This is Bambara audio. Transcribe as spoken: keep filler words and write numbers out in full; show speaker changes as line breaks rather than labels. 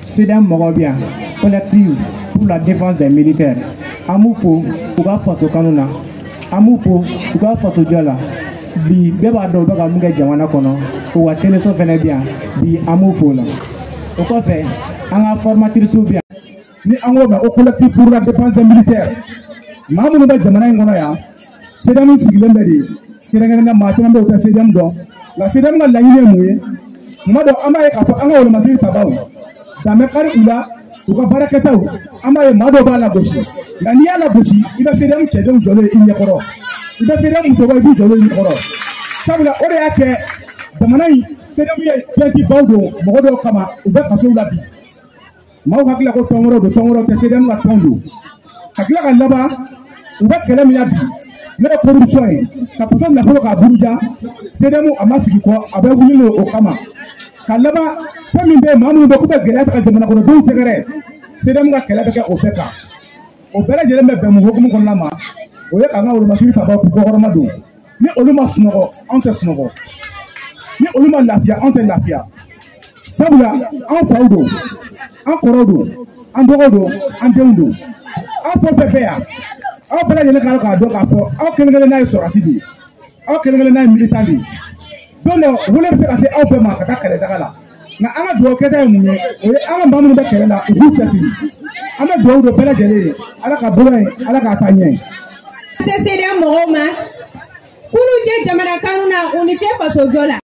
c'est d'un Morobia collectif pour la défense des militaires. Amoufo, Uga Faso Kanuna, Amoufo, Uga Faso Diola, Bi Beba Do Baga Muga Jawana Kono, ou à Téléso Venebia, Bi Amoufo. Au quoi fait, en a formaté Soubia.
Ni Angoba au collectif pour la défense des militaires. Mamouna Jamana Ngoya, c'est dans le Siglemberry, qui est un matin de Sédam Don, la Sédam la Mouye, Mado Amae Kato Anga le Madrid Tabao, Damekari Ula, Uka Barakatao, Amae Mado Bala Boshi, la Nia la Boshi, il va Sédam Chedon Jolé in Yakoro, il va Sédam Moussawai Jolé in Yakoro. Sabla Oreake, Damanai, Sédam Yankee Baudo, Modo Kama, Uba Kasoulabi. Mau hakila ko tongoro do tongoro te sedem la tondo hakila ka laba uba kala mi yabi ne production e ka person na folo ka buruja sedemu amasiki ko abagulilo o kama ka laba fami be mamu be ko be gele ta jamana ko do segere sedem ga kala be o beka o bela jere me be mu hokumu ko lama o ye ka na o ma fi ta ba ko ko ma do ni oluma sunogo ante sunogo ni oluma lafia ante lafia sabula an fawdo an korodo an dogodo an deundo an fo pepeya aw bela jele kala ka do ka fo aw kelengele nay sorasi di aw kelengele nay militant di donc wole be se ka se aw be ma ka kale dagala na anga do keta mu ne o anga bamu be kele la u chasi ama do do bela jele ala ka bolo ala ka tanye
c'est c'est des moroma kuru je jamana kanuna uni je faso jola